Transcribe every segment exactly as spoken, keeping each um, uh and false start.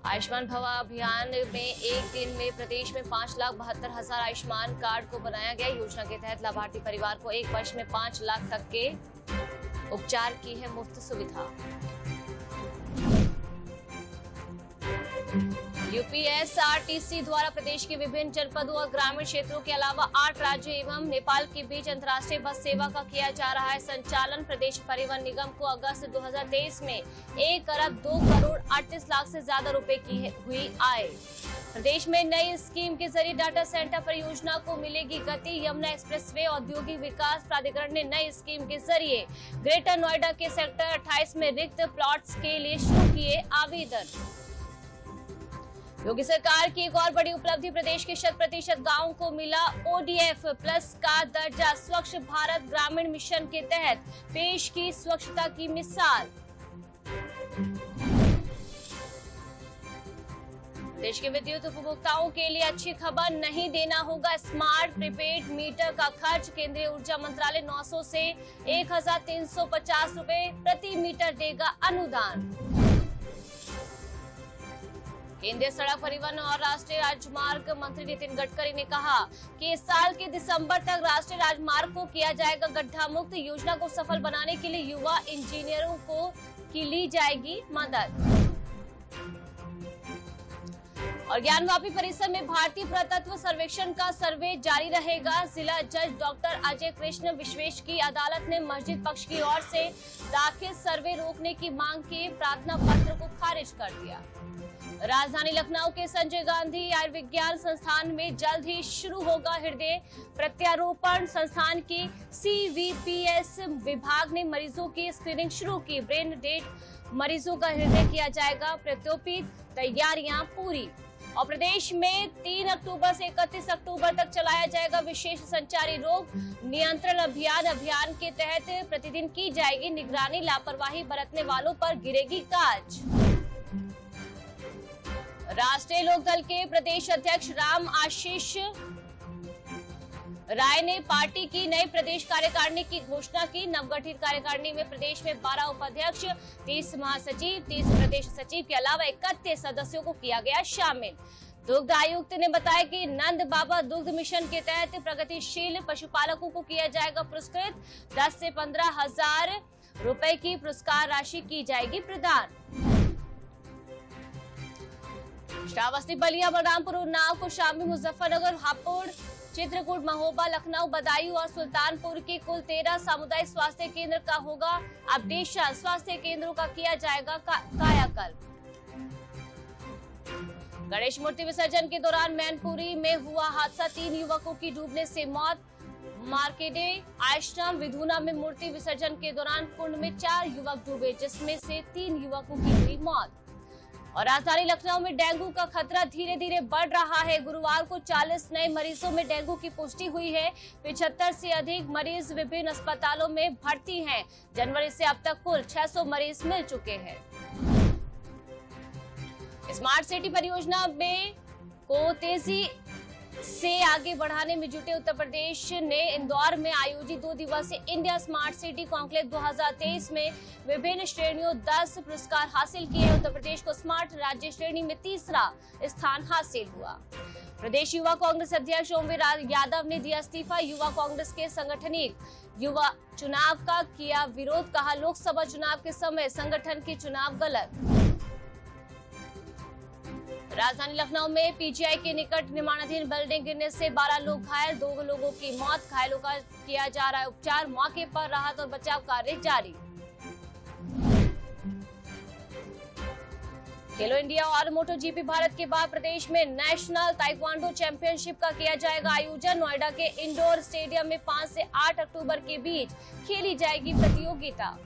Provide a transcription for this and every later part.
आयुष्मान भव अभियान में एक दिन में प्रदेश में पाँच लाख बहत्तर हजार आयुष्मान कार्ड को बनाया गया। योजना के तहत लाभार्थी परिवार को एक वर्ष में पाँच लाख तक के उपचार की है मुफ्त सुविधा। यूपीएसआरटीसी द्वारा प्रदेश के विभिन्न जनपदों और ग्रामीण क्षेत्रों के अलावा आठ राज्यों एवं नेपाल के बीच अंतर्राष्ट्रीय बस सेवा का किया जा रहा है संचालन। प्रदेश परिवहन निगम को अगस्त दो हज़ार तेईस में एक अरब दो करोड़ अड़तीस लाख से ज्यादा रुपए की हुई आय। प्रदेश में नई स्कीम के जरिए डाटा सेंटर परियोजना को मिलेगी गति। यमुना एक्सप्रेसवे औद्योगिक विकास प्राधिकरण ने नई स्कीम के जरिए ग्रेटर नोएडा के सेक्टर अट्ठाईस में रिक्त प्लॉट्स के लिए शुरू किए आवेदन। योगी सरकार की एक और बड़ी उपलब्धि, प्रदेश के शत प्रतिशत गाँव को मिला ओडीएफ प्लस का दर्जा। स्वच्छ भारत ग्रामीण मिशन के तहत पेश की स्वच्छता की मिसाल। देश के विद्युत उपभोक्ताओं के लिए अच्छी खबर, नहीं देना होगा स्मार्ट प्रीपेड मीटर का खर्च। केंद्रीय ऊर्जा मंत्रालय नौ सौ से एक हजार तीन सौ पचास रुपए प्रति मीटर देगा अनुदान। केंद्रीय सड़क परिवहन और राष्ट्रीय राजमार्ग मंत्री नितिन गडकरी ने कहा कि इस साल के दिसंबर तक राष्ट्रीय राजमार्ग को किया जाएगा गड्ढा मुक्त। योजना को सफल बनाने के लिए युवा इंजीनियरों को की ली जाएगी मदद। और ज्ञानवापी परिसर में भारतीय पुरातत्व सर्वेक्षण का सर्वे जारी रहेगा। जिला जज डॉक्टर अजय कृष्ण विश्वेश की अदालत ने मस्जिद पक्ष की ओर से दाखिल सर्वे रोकने की मांग के प्रार्थना पत्र को खारिज कर दिया। राजधानी लखनऊ के संजय गांधी आयुर्विज्ञान संस्थान में जल्द ही शुरू होगा हृदय प्रत्यारोपण। संस्थान की सीवीपीएस विभाग ने मरीजों की स्क्रीनिंग शुरू की। ब्रेन डेड मरीजों का हृदय किया जाएगा प्रत्योपित, तैयारियां पूरी। और प्रदेश में तीन अक्टूबर से इकतीस अक्टूबर तक चलाया जाएगा विशेष संचारी रोग नियंत्रण अभियान। अभियान के तहत प्रतिदिन की जाएगी निगरानी, लापरवाही बरतने वालों पर गिरेगी गाज। राष्ट्रीय लोकदल के प्रदेश अध्यक्ष राम आशीष राय ने पार्टी की नई प्रदेश कार्यकारिणी की घोषणा की। नवगठित कार्यकारिणी में प्रदेश में बारह उपाध्यक्ष, तीस महासचिव, तीस प्रदेश सचिव के अलावा इकतीस सदस्यों को किया गया शामिल। दुग्ध आयुक्त ने बताया कि नंद बाबा दुग्ध मिशन के तहत प्रगतिशील पशुपालकों को किया जाएगा पुरस्कृत। दस से पंद्रह हजार रुपए की पुरस्कार राशि की जाएगी प्रदान। श्रावस्ती, बलिया, बलरामपुर, उन्नाव, कौशाम्बी, मुजफ्फरनगर, हापुड़, चित्रकूट, महोबा, लखनऊ, बदायूं और सुल्तानपुर के कुल तेरह सामुदायिक स्वास्थ्य केंद्र का होगा अपडेशन। स्वास्थ्य केंद्रों का किया जाएगा का, कायाकल्प। गणेश मूर्ति विसर्जन के दौरान मैनपुरी में हुआ हादसा, तीन युवकों की डूबने से मौत। मार्केडे आश्रम विधुना में मूर्ति विसर्जन के दौरान कुंड में चार युवक डूबे, जिसमें से तीन युवकों की हुई मौत। और राजधानी लखनऊ में डेंगू का खतरा धीरे धीरे बढ़ रहा है। गुरुवार को चालीस नए मरीजों में डेंगू की पुष्टि हुई है। पचहत्तर से अधिक मरीज विभिन्न अस्पतालों में भर्ती हैं। जनवरी से अब तक कुल छह सौ मरीज मिल चुके हैं। स्मार्ट सिटी परियोजना में को तेजी से आगे बढ़ाने में जुटे उत्तर प्रदेश ने इंदौर में आयोजित दो दिवसीय इंडिया स्मार्ट सिटी कॉन्क्लेव दो हज़ार तेईस में विभिन्न श्रेणियों दस पुरस्कार हासिल किए। उत्तर प्रदेश को स्मार्ट राज्य श्रेणी में तीसरा स्थान हासिल हुआ। प्रदेश युवा कांग्रेस अध्यक्ष ओमवीर यादव ने दिया इस्तीफा। युवा कांग्रेस के संगठनिक युवा चुनाव का किया विरोध, कहा लोकसभा चुनाव के समय संगठन के चुनाव गलत। राजधानी लखनऊ में पीजीआई के निकट निर्माणाधीन बिल्डिंग गिरने से बारह लोग घायल, दो लोगों की मौत। घायलों का किया जा रहा है उपचार। मौके पर राहत और बचाव कार्य जारी। खेलो इंडिया और मोटोजीपी भारत के बाद प्रदेश में नेशनल ताइक्वांडो चैंपियनशिप का किया जाएगा आयोजन। नोएडा के इंडोर स्टेडियम में पाँच से आठ अक्टूबर के बीच खेली जाएगी प्रतियोगिता।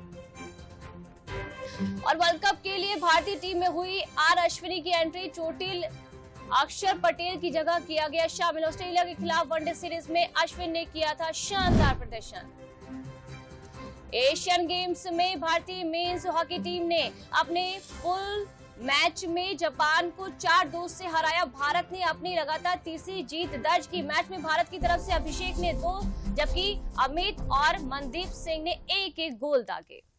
और वर्ल्ड कप के लिए भारतीय टीम में हुई आर अश्विनी की एंट्री। चोटिल अक्षर पटेल की जगह किया गया शामिल। ऑस्ट्रेलिया के खिलाफ वनडे सीरीज में अश्विन ने किया था शानदार प्रदर्शन। एशियन गेम्स में भारतीय मेंस हॉकी टीम ने अपने फुल मैच में जापान को चार दो से हराया। भारत ने अपनी लगातार तीसरी जीत दर्ज की। मैच में भारत की तरफ से अभिषेक ने दो, जबकि अमित और मनदीप सिंह ने एक एक गोल दागे।